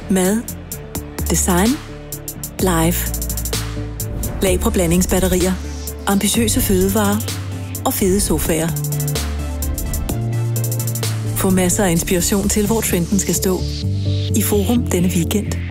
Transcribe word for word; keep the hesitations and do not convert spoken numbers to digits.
Mad. Design. Life. Lag på blandingsbatterier. Ambitiøse fødevarer. Og fede sofaer. Få masser af inspiration til, hvor trenden skal stå. I Forum denne weekend.